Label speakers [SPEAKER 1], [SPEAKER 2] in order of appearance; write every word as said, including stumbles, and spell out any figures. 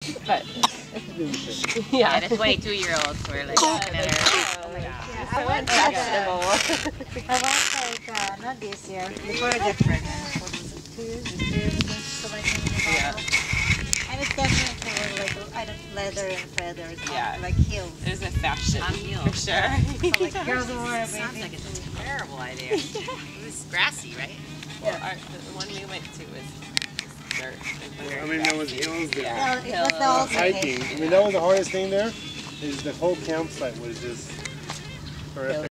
[SPEAKER 1] But
[SPEAKER 2] Yeah,
[SPEAKER 1] yeah,
[SPEAKER 2] the twenty-two-year-olds were like looking at her.
[SPEAKER 1] oh my
[SPEAKER 2] Yeah.
[SPEAKER 1] God,
[SPEAKER 3] I
[SPEAKER 1] so
[SPEAKER 3] want
[SPEAKER 1] impressionable.
[SPEAKER 3] I want like, uh, not this year, before I get pregnant, what was it, two years or three years ago, selecting the
[SPEAKER 1] Yeah.
[SPEAKER 3] bottle. And it's definitely were like, I don't, leather and feathers,
[SPEAKER 1] Yeah.
[SPEAKER 3] like heels.
[SPEAKER 1] There's a fashion
[SPEAKER 2] On heels.
[SPEAKER 1] for sure.
[SPEAKER 3] So like girls who wear
[SPEAKER 2] Sounds
[SPEAKER 3] baby.
[SPEAKER 2] like it's a terrible idea. It was grassy, right?
[SPEAKER 1] Well, our, the one we went to was dirt.
[SPEAKER 4] I mean, there was hills there.
[SPEAKER 3] Yeah, it was the old
[SPEAKER 4] Hiking. I mean, that was the hardest thing there. Is the whole campsite was just horrific.